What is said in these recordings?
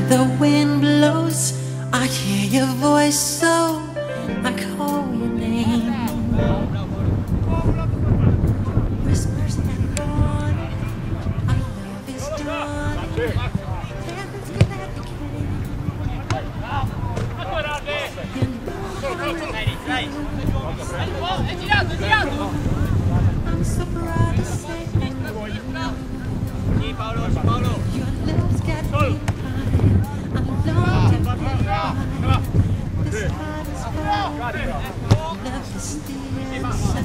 the wind blows, I hear your voice, so I call your name. Whispers in the morning, our love is done. Heaven's glad we came. I'm so proud to say your lips get me high. I'm lonely to get high. This heart is fire. Love is the answer.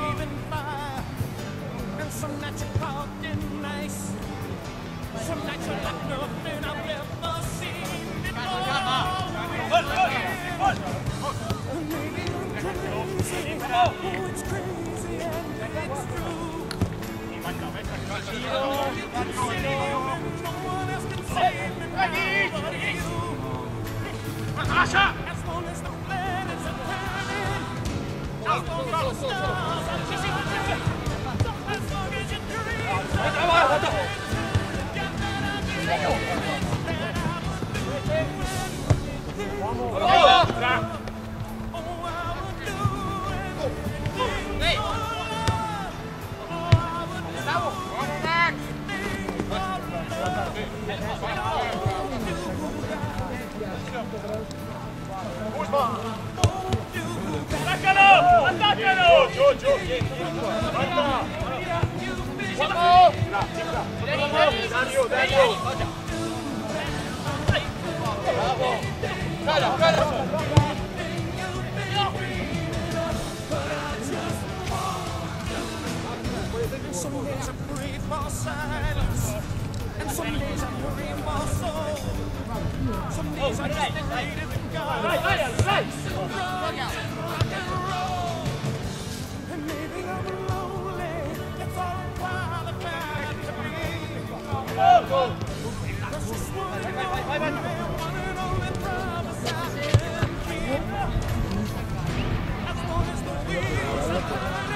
Some nights you're cold and nice. Some nights you're Some days I pray for silence, and some days I pray for soul. Some days I just pray to the God rock and roll. And maybe I'm lonely, that's all I'm qualified to be. That's just one and only promise I can keep. As long as the wheels are turning.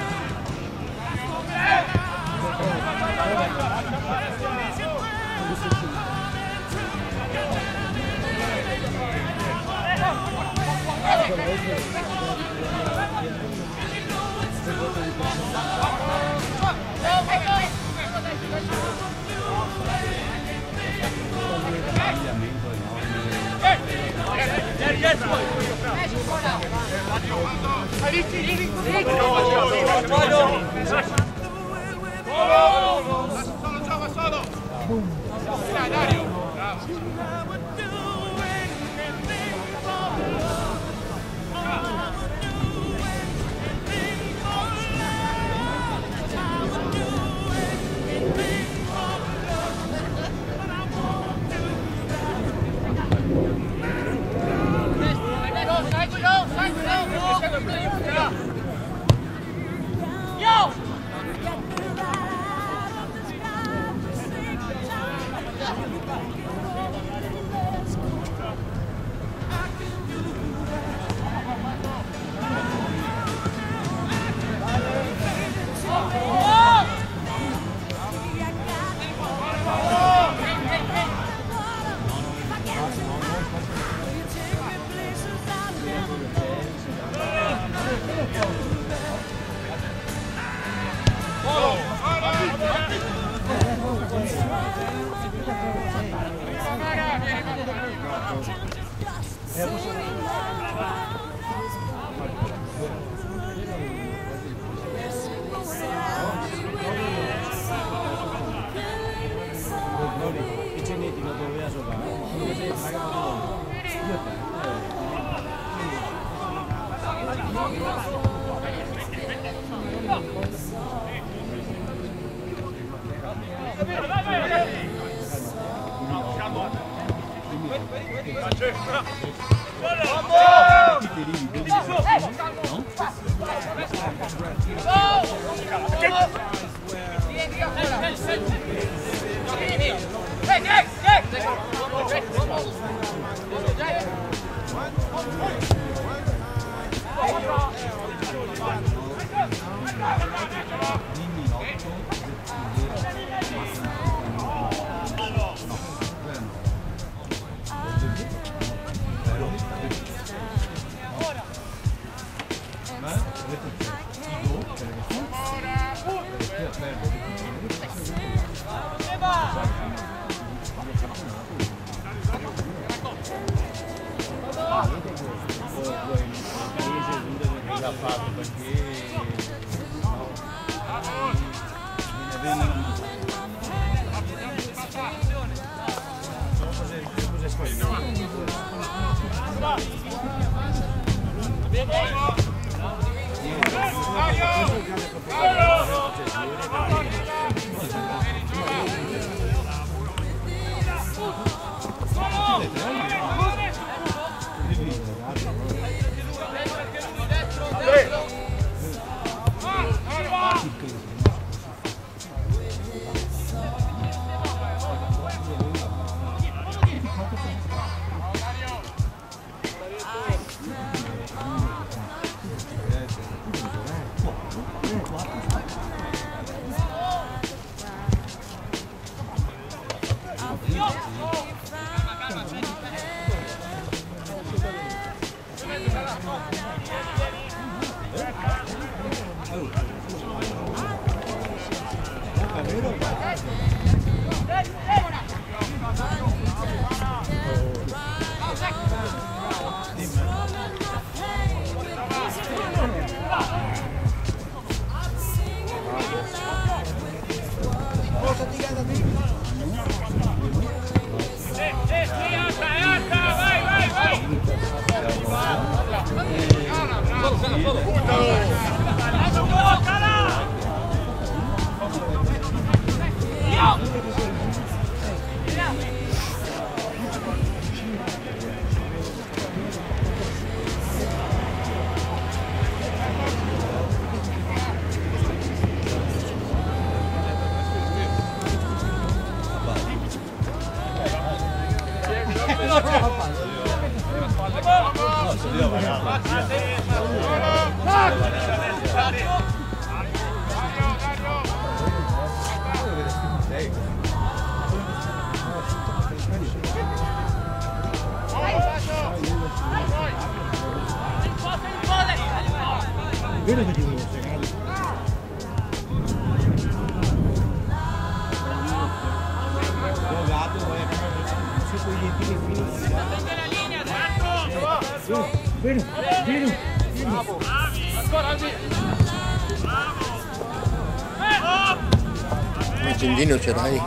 Accendino ce l'hai?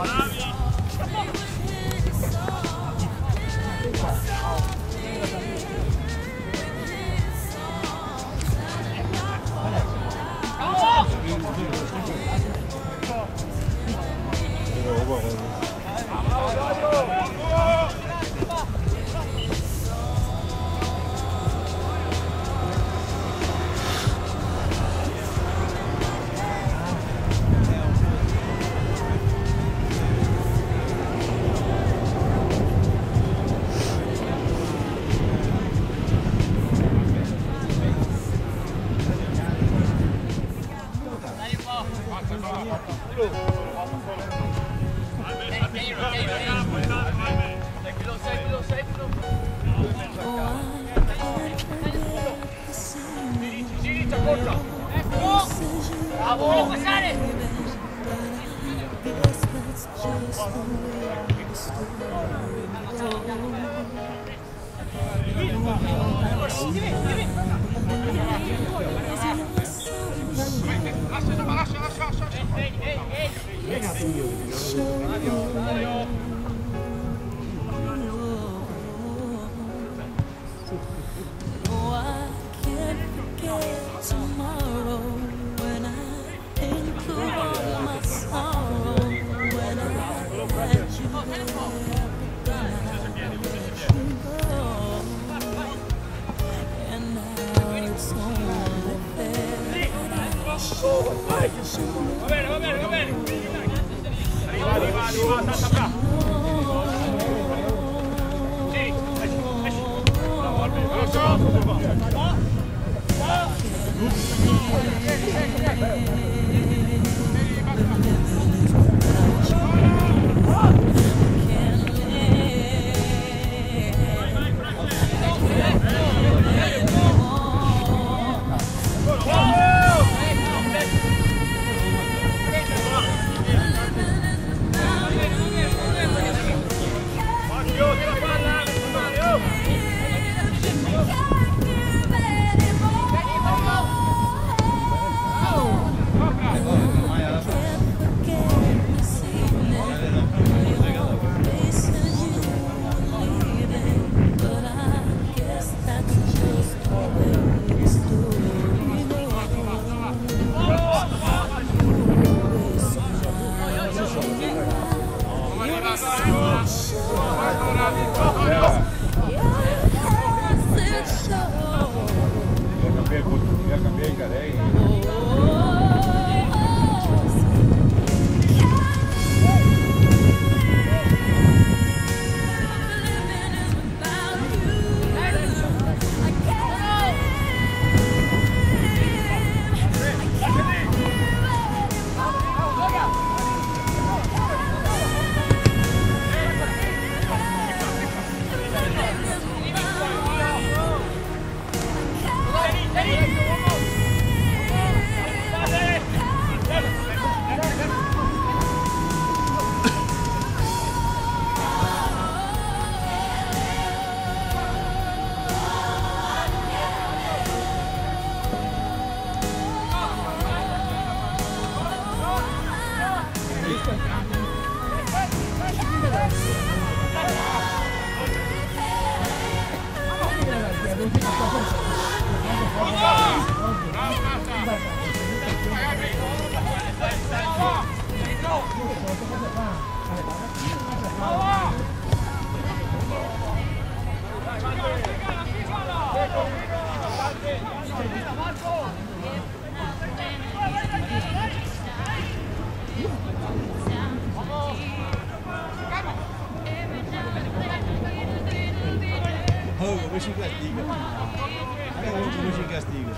Misschien castiga. Misschien castiga.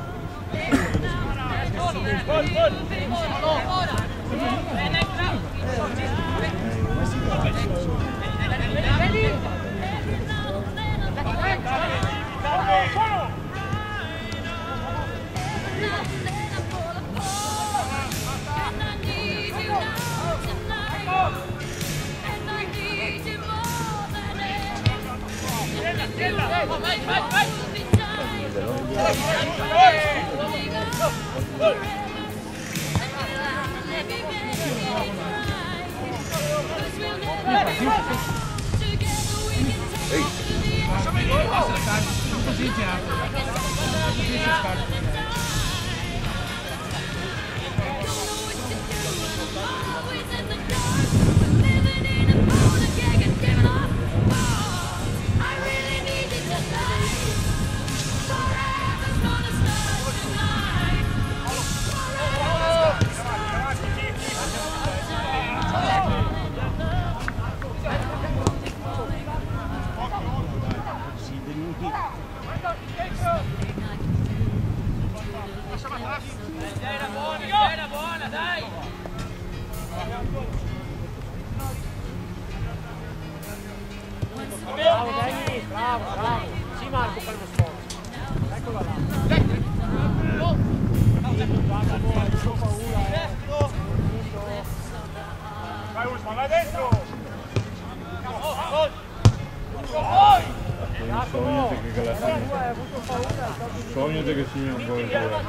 Sognate che sia un buon giocatore.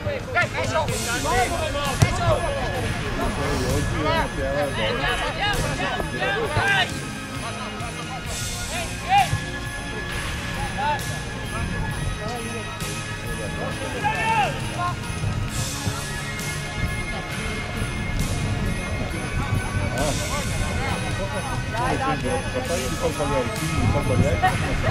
Papà di Palpagliari, quindi di Palpagliari,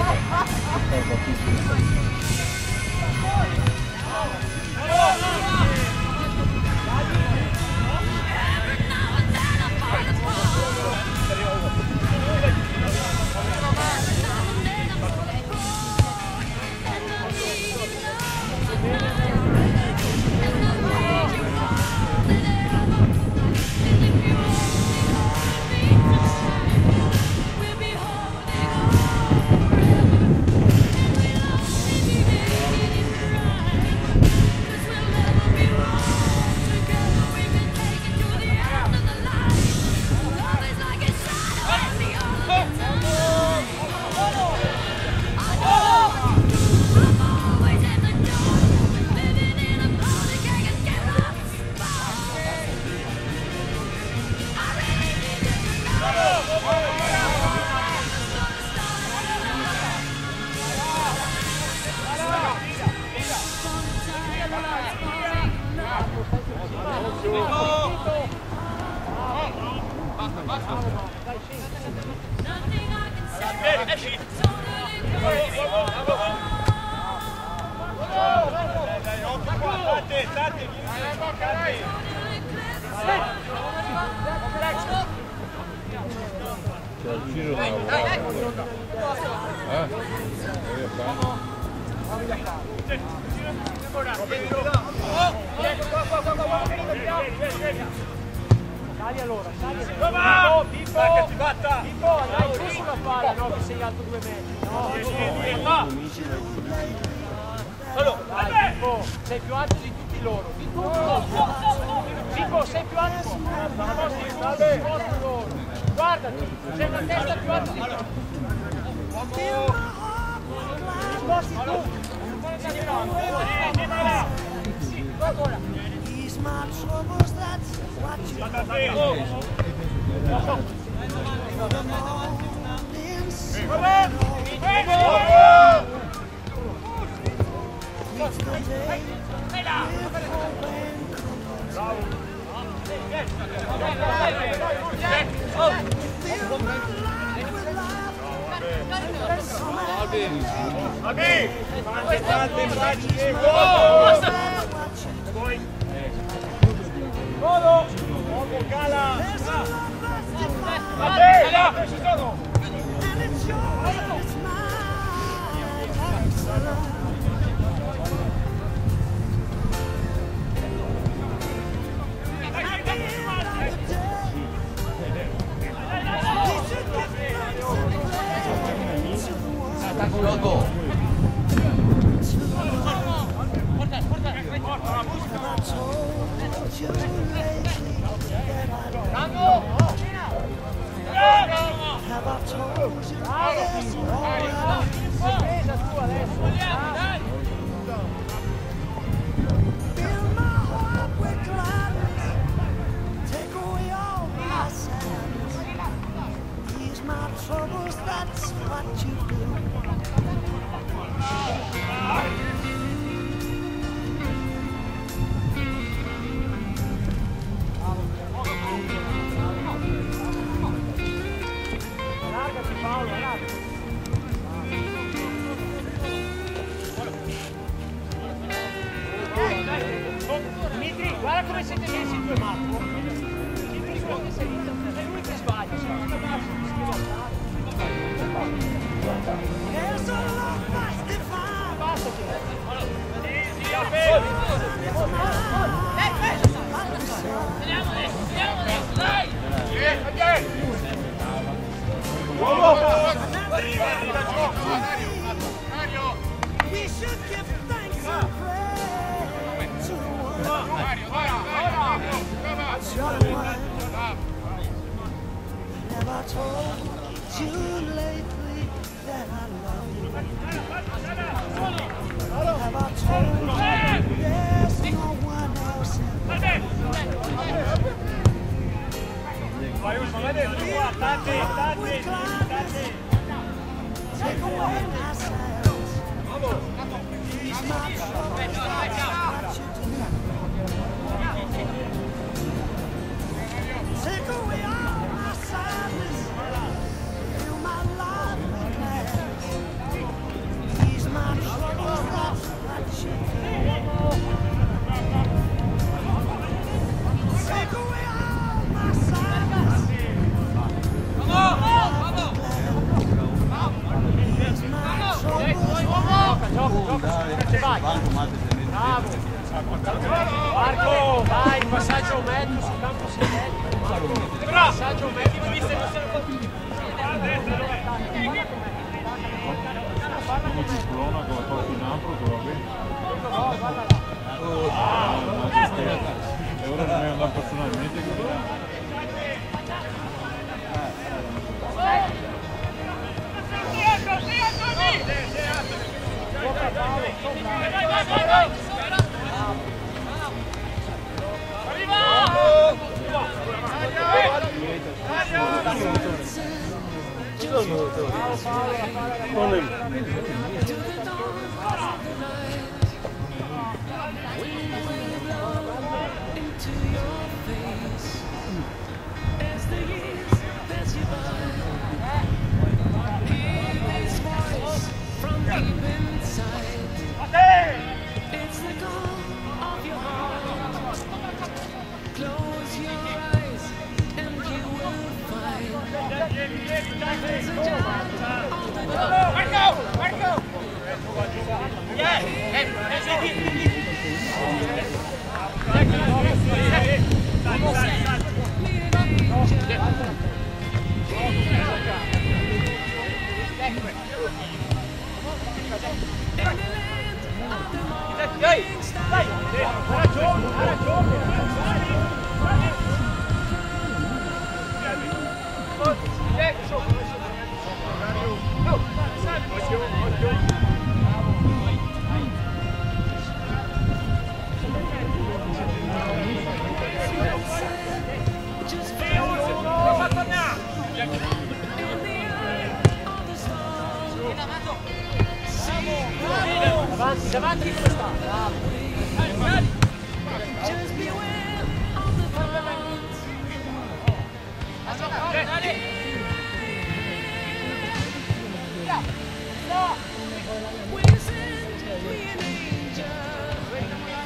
Sali allora, sali. Pippo, andrai tu a fare, no, che sei alto 2 metri. No, dai, Pippo, sei più alto di tutti loro. Di tutti. Pippo, sei più alto di tutti loro. Guardati, sei una testa più alta di tutti. Sposti tu. These my troubles, that's Dimitri, guarda come siete messi in due Marco. Dimitri, quello che sei lui che sbaglia. Basta Never told you lately that I love you. Have I told you there's no one else in my life? Take away my sadness. Ease my troubles. Take away all my sadness. Fill my life with gladness. Ease my troubles. That's what you do. Take away all my sadness. Ease my Marco, vai, passaggio medio sul campo sintetico. Passaggio medio, viste che sono Ciclona con la porta in ampro, che va bene. E ora non è andato personalmente. Davanti, davanti come sta? Bravo. Just beware of the vines. We sent me an angel.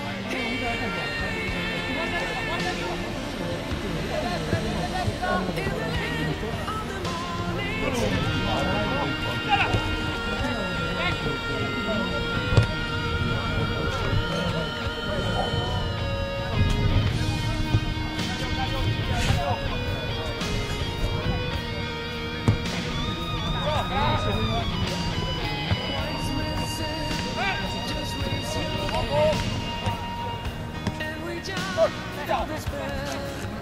And we jump down this bell.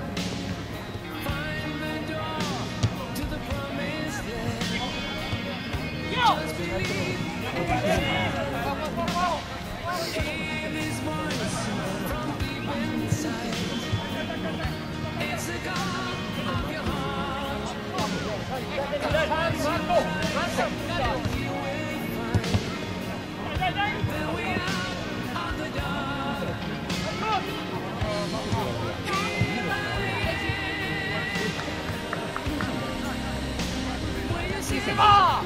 Find the door to the promised land. Just believe. Hear this voice from deep inside. It's the God of your heart. You will find the way out of the dark. When you see me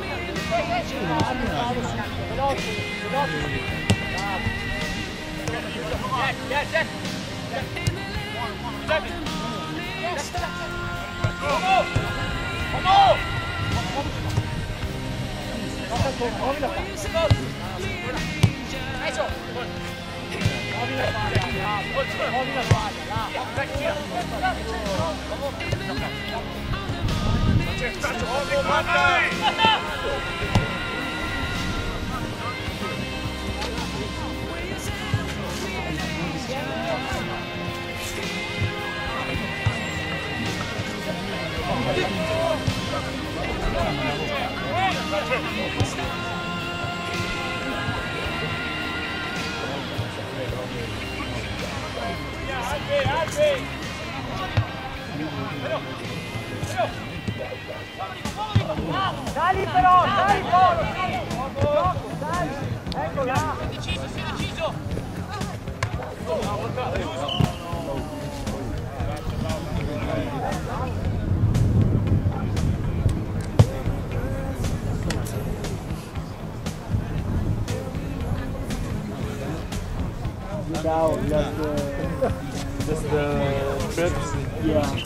Dai però, dai Polo! Dai! Ecco là! Sei deciso! Just the trips? Yeah.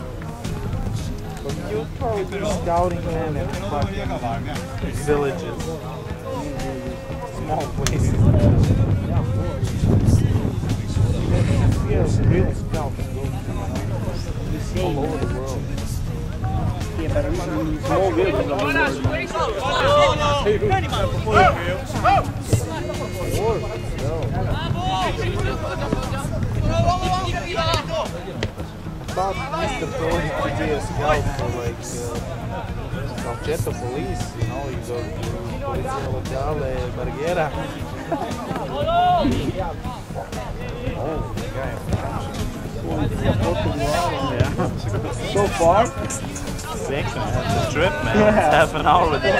But you'll probably be scouting them in fucking villages. Small places. Yeah, real scouts go all over the world. Yeah, but in small villages of About this ability to be a scout for like Concetto police, you know, you go to Polizia Locale, Barriera. Oh, yeah. So far? Thanks, man. It's a trip, man. Yeah. It's half an hour with the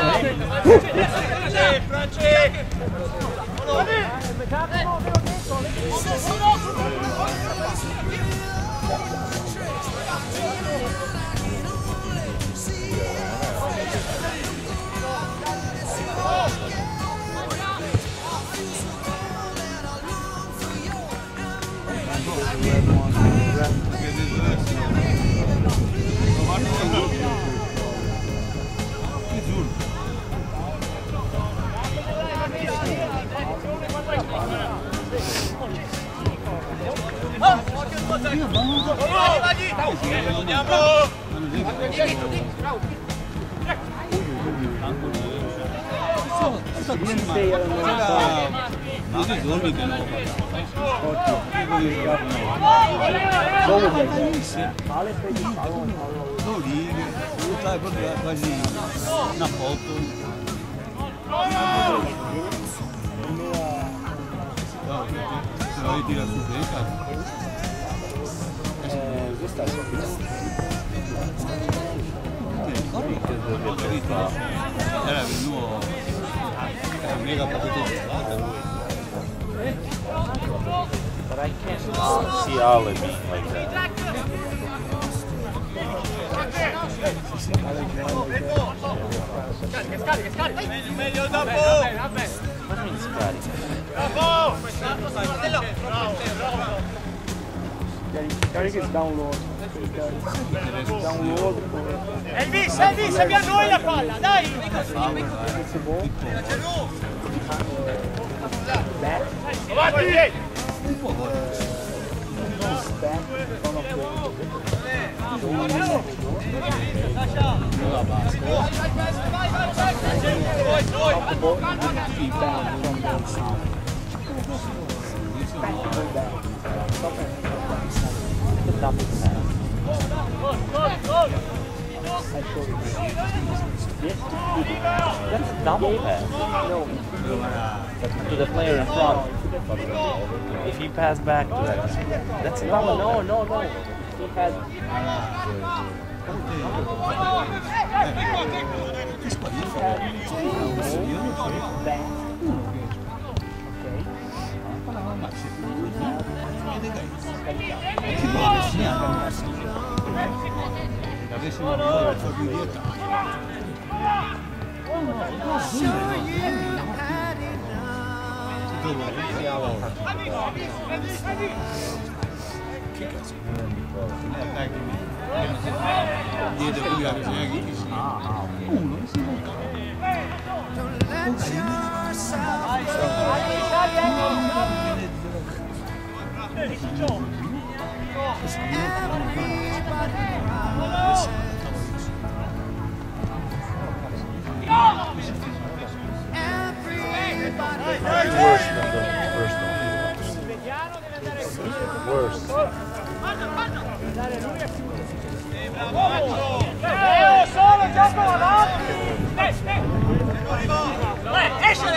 Sai proprio quasi una foto. Se la ritira su teca. Questa è era venuto mega patito. But I can't see Olive being like that. Meglio dopo! What do you mean scarica? Bravo! Carica il download. Download. Elvis, abbiamo noi la palla, dai! Avanti! That's a double pass. To the player in front. If you pass back to that guy. That's a double. No. He had... Worse than the first one. Worse. Solo gioco avanti! Escele!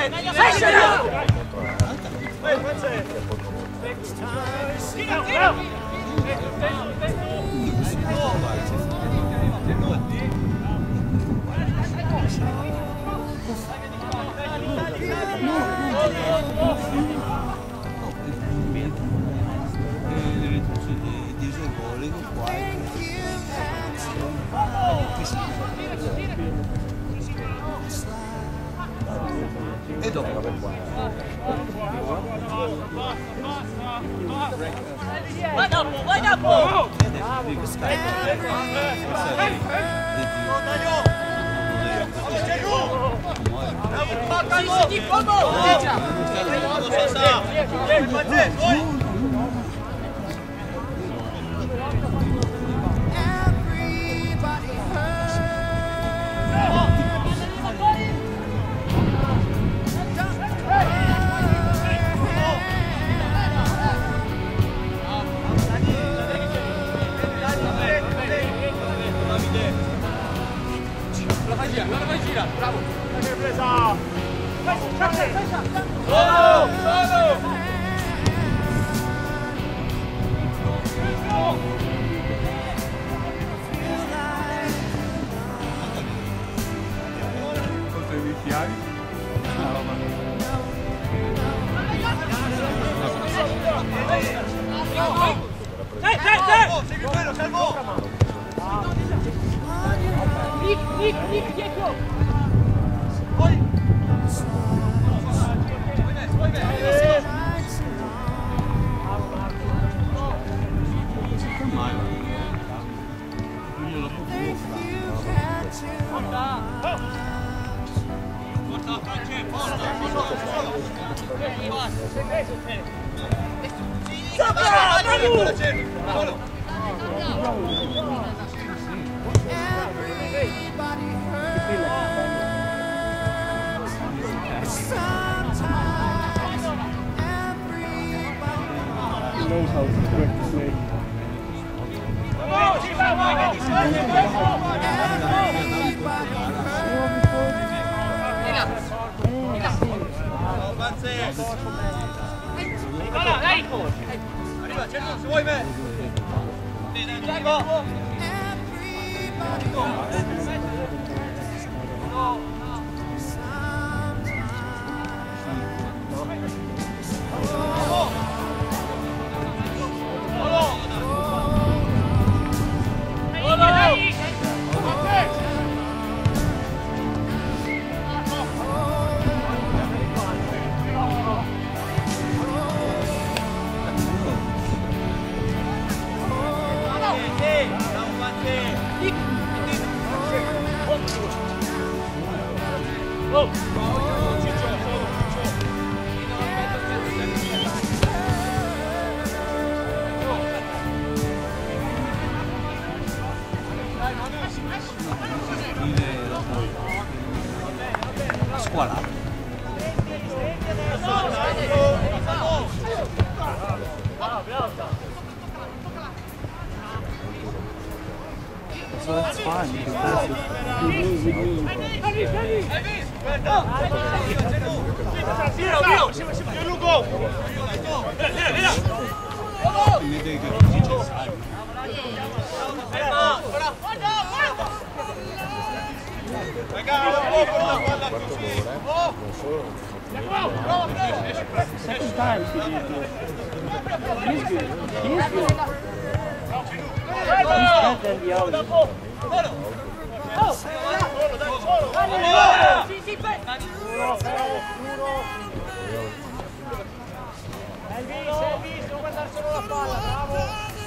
E dopo vai dopo! Vai gira, bravo! Presa! Solo! Segui quello, salvo! Nick, dietro! Poi! Knows how to correct the play. Arriva, certo, se vuoi me! fine because that's Second time he did good. He's good. He's good. He's better than the others. Elvis, non guardare solo la palla, bravo!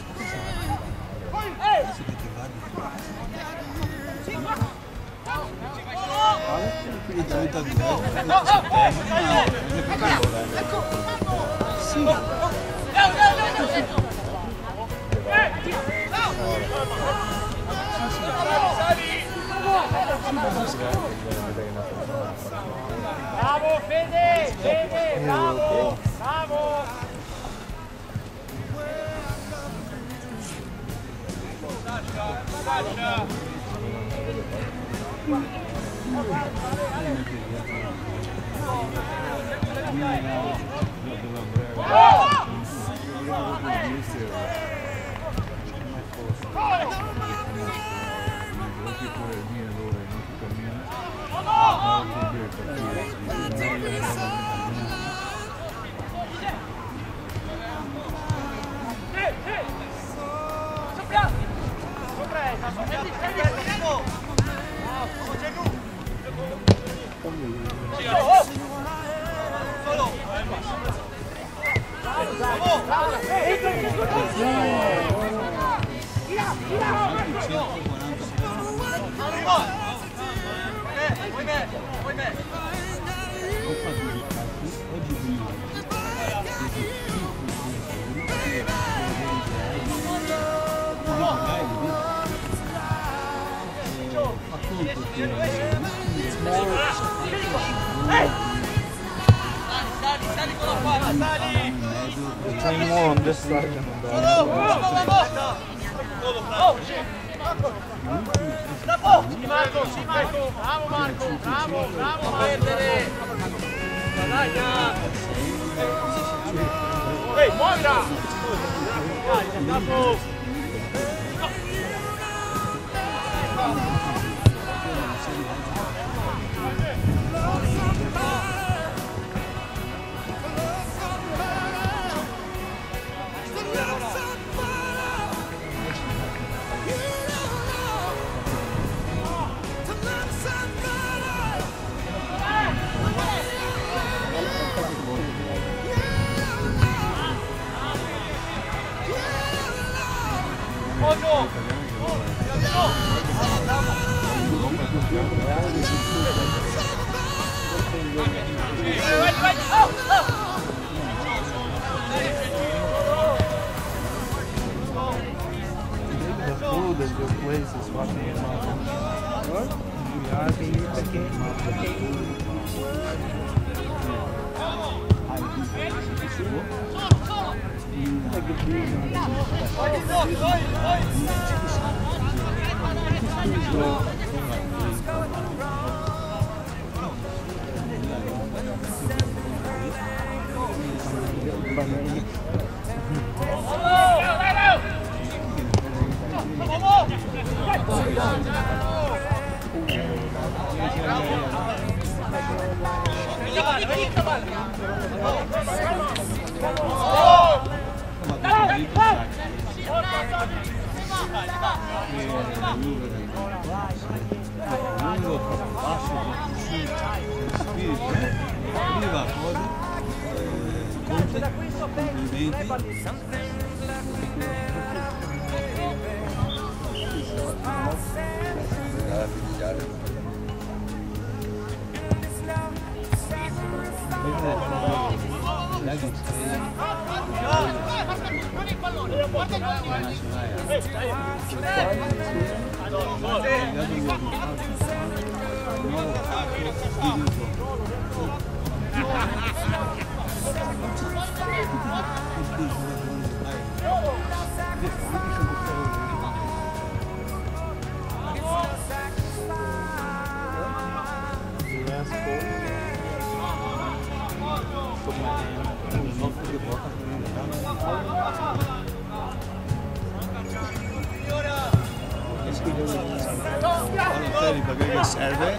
Bravo Fede, Fede, bravo, bravo! Playing more on this side than on the other Sì Marco, bravo Marco, bravo, bravo perdere! Guadagna! Ehi, muovila! Dai, capo! The food at your place is fucking amazing. What? Vedi perché che serve?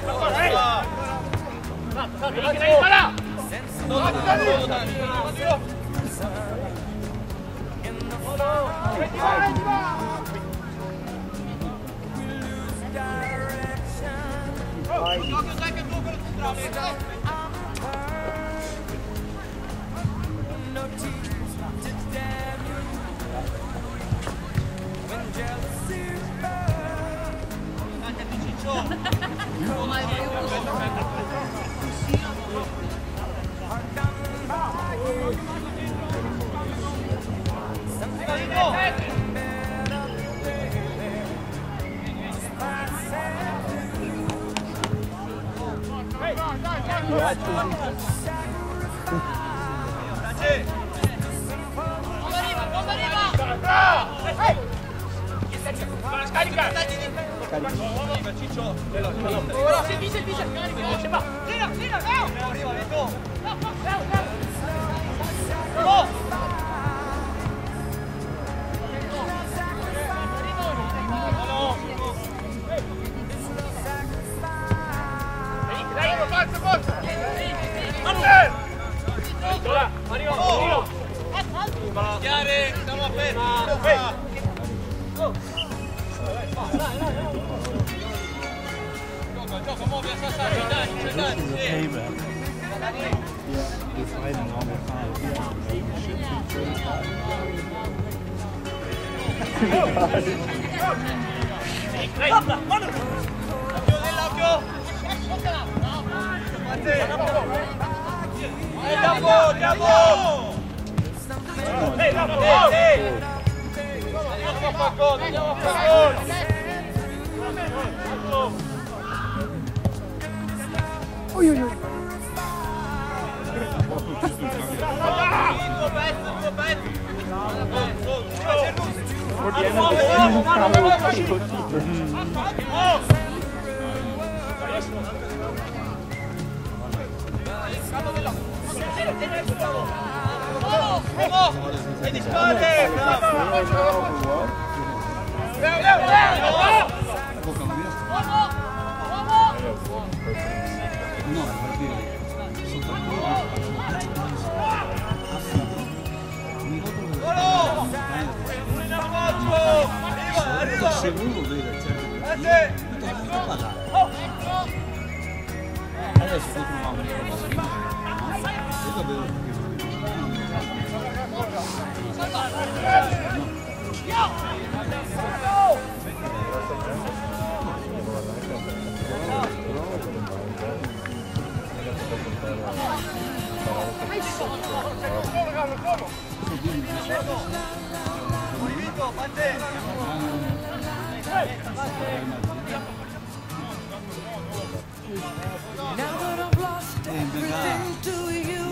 Now that I've lost everything to you,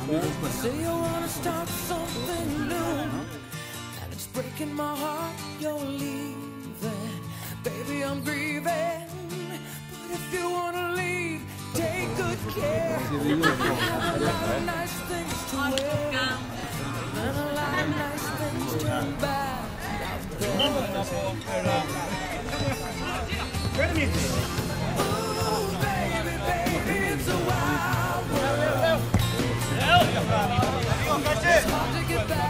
say you wanna start something new, and it's breaking my heart you're leaving. Baby, I'm grieving, but if you wanna leave, take good care. I have a lot of nice things to wear, and a lot of nice things to buy out there. It's a wild world. It's hard to get back.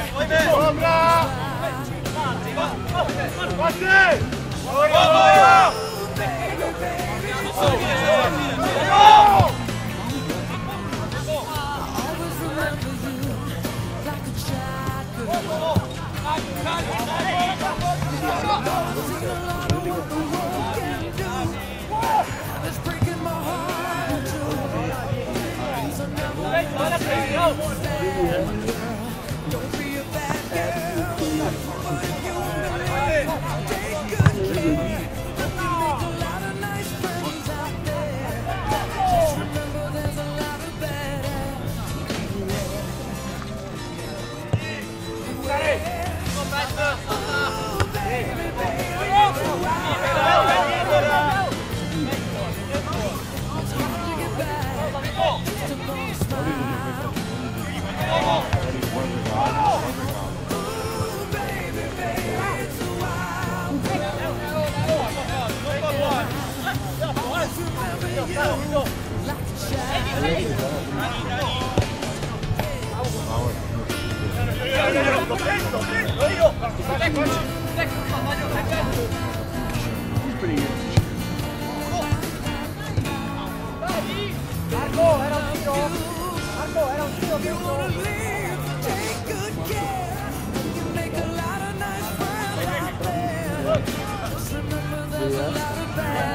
Don't be a bad girl, but if you wanna live, take good care. You make a lot of nice friends out there. Just remember there's a lot of bad ass everywhere. Oh, baby, baby, it's a wild world. It's hard to get back, just to go smile. pretty good. Marco, era un tiro. Marco, era un tiro. Take good care. You make a lot of nice friends out there. Just remember there's a lot of bad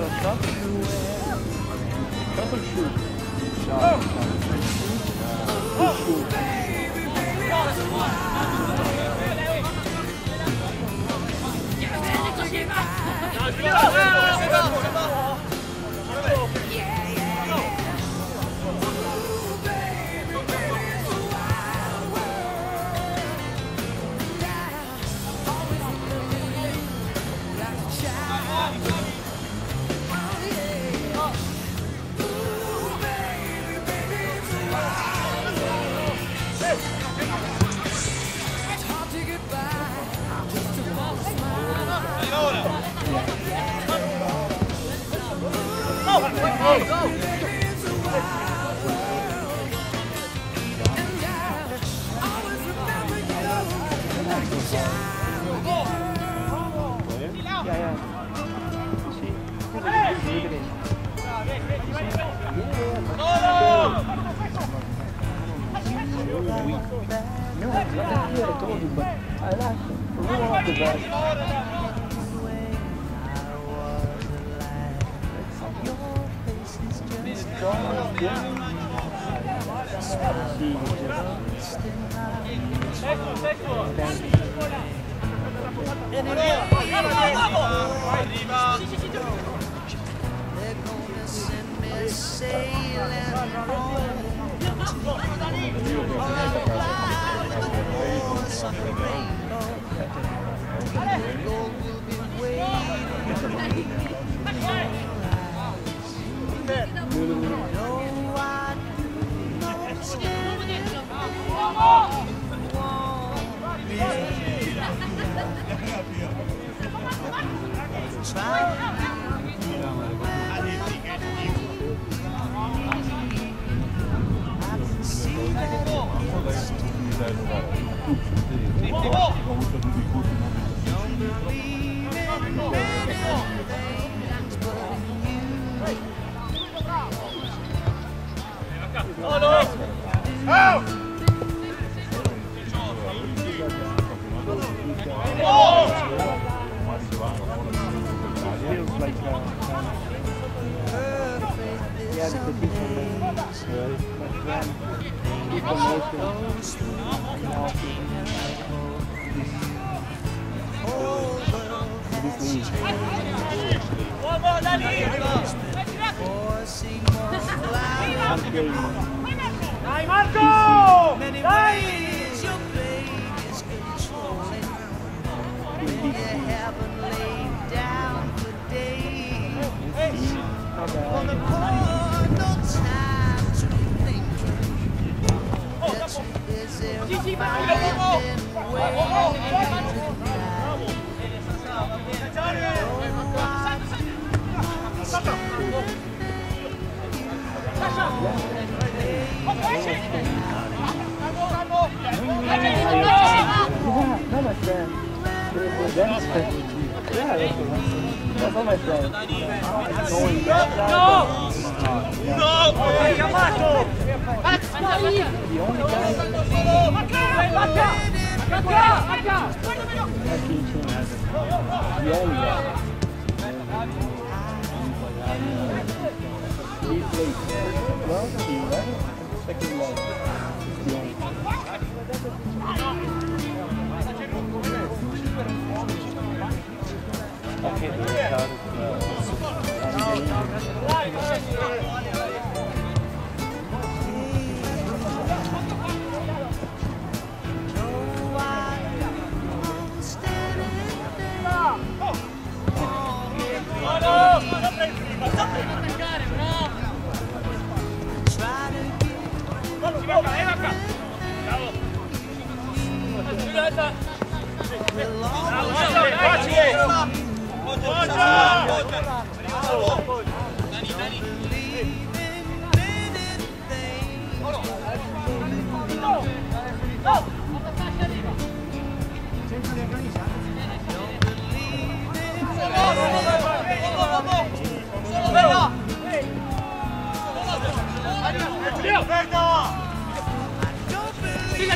Shot or shoot? Shot. Dai Marco! Dai! That's all my friends. Going back. The only guy he played first glove, the 11, second glove. The only okay,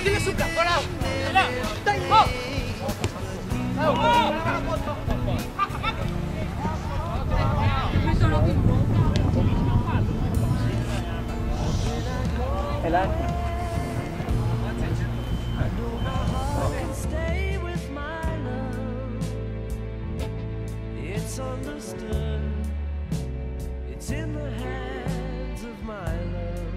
Dile su qua, là! Dai, oh! E là? Stay with my love. It's understood. It's in the hands of my love.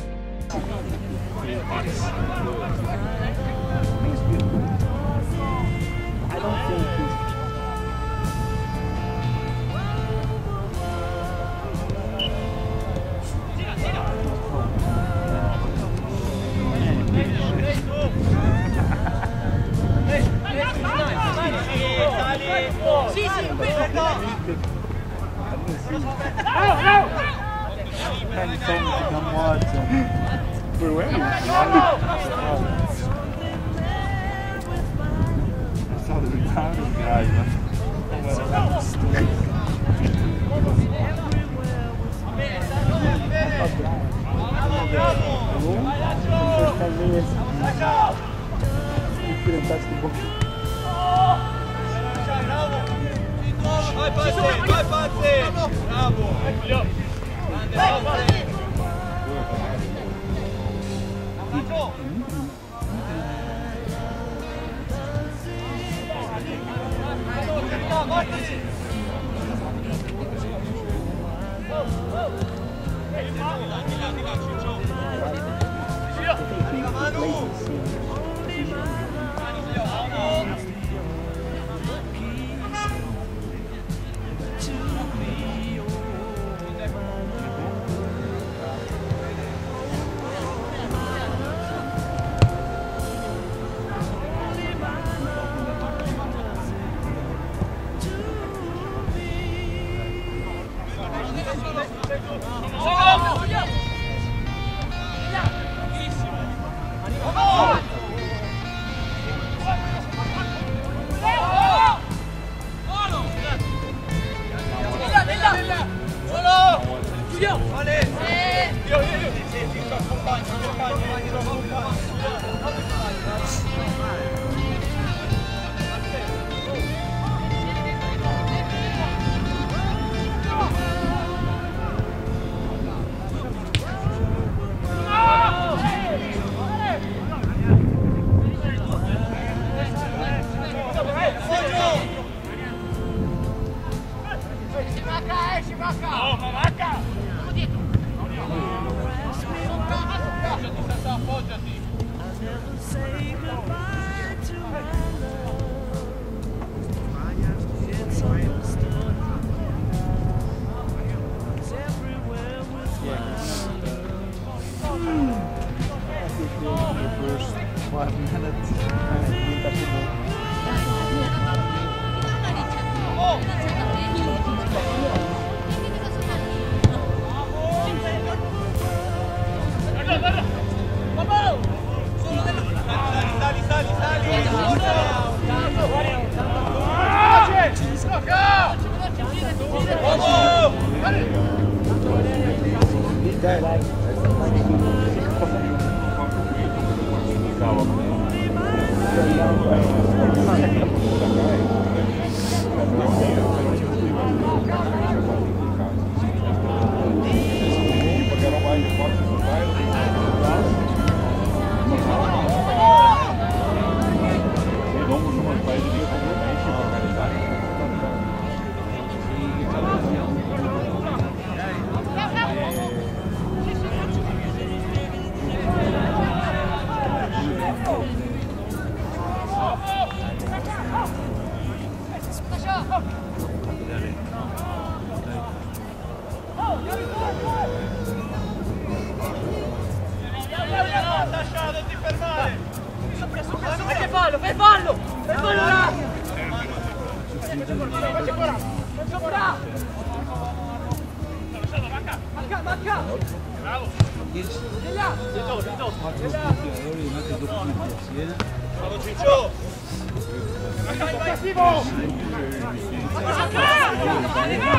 I don't think he's...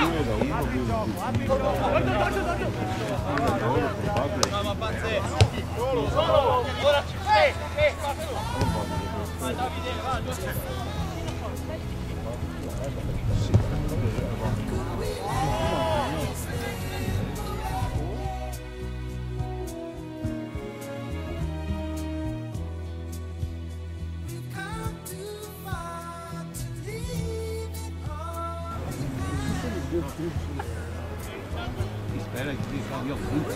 Mamma pazzesco! Ora ci sei, Davide, va, Espera que fica ali ao fundo.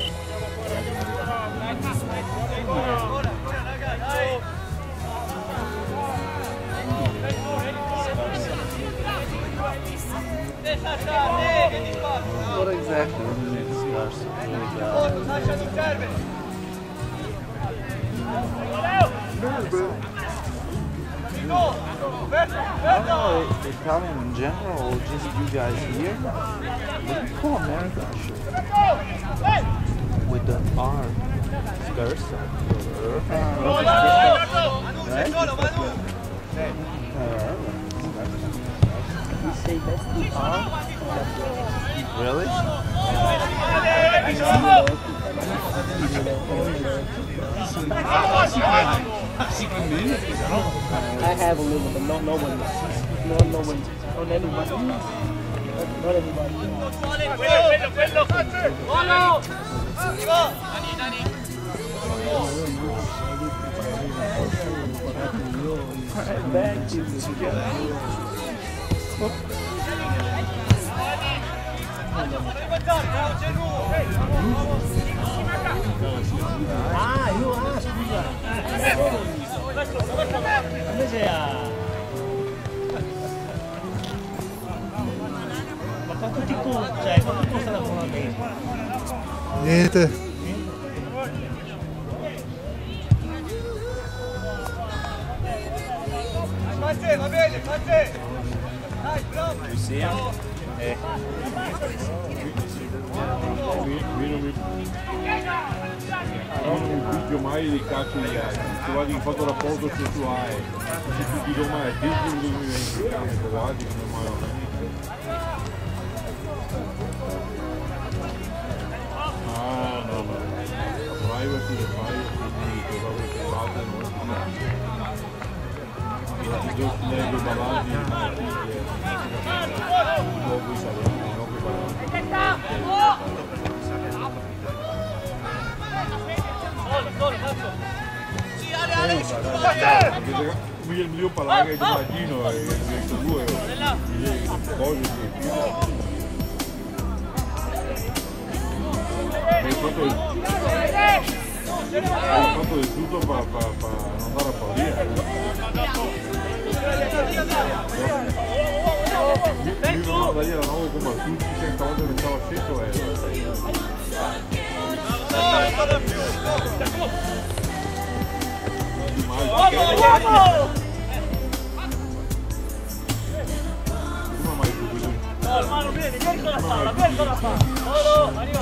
What exactly do you discuss I don't know, Italian in general, or just you guys here? What do you call American shit? With the R. Versa. Right? We say that's the R. Really? I have a little, but not everyone. Not everybody. Back to scusa. Invece ma quanto ti costa? Cioè, quanto costa l'abbonamento? Niente. Va bene, dai, bravo! Qui non mi picchio mai dei calci di altri. Se vado in fotorapporto su AE, se ti dico mai, desde il 2020, cambio, guardi come mai non è. Ah, no. Privacy, proprio private, non si giusto nego davanti, dopo i saloni, non che il mio palaga di mattino e questo due cose che hai fatto di tutto per non andare a fallire. Mi sono da ieri a nuovo come a tutti, 100 volte pensavo a 100 euro. Mano, vieni con la palla, Mario,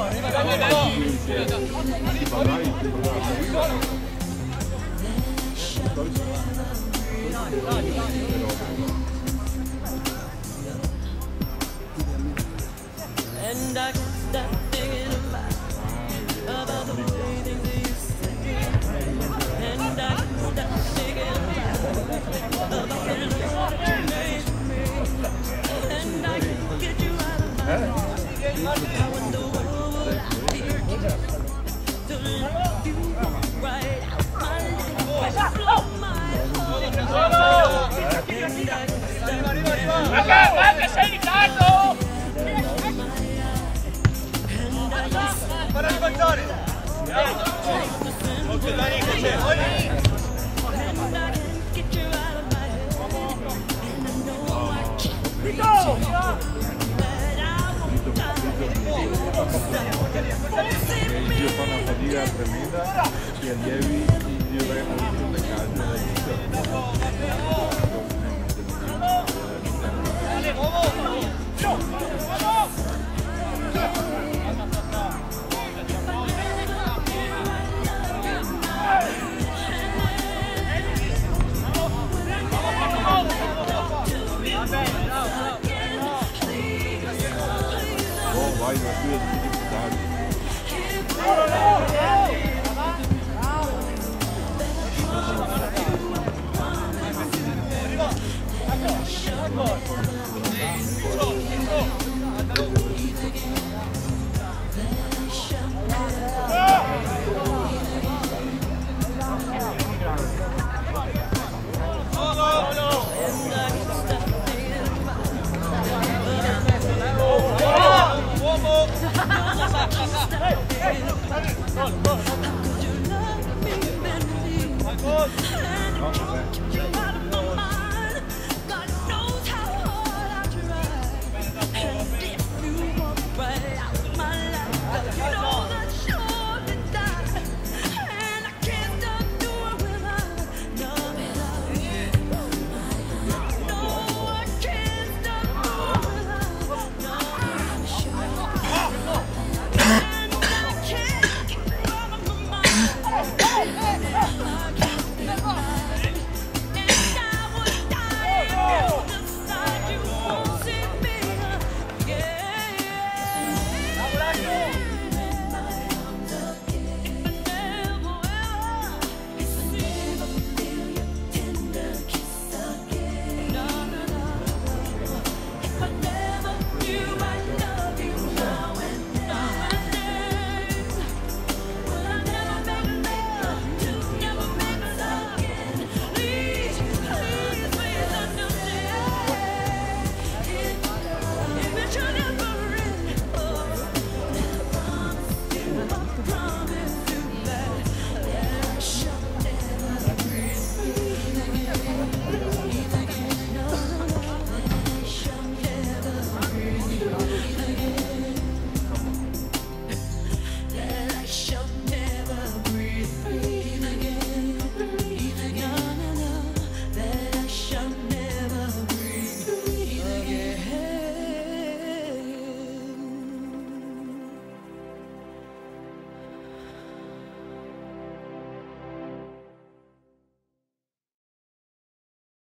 And I can stop thinking about the way things used to be. And I can stop thinking about the feelings that you made me. And I can get you out of my head. I wonder what would be to let you right out my life. Blow my heart. And I can stop sei Riccardo! Para ribaltare! Molto Dani che c'è!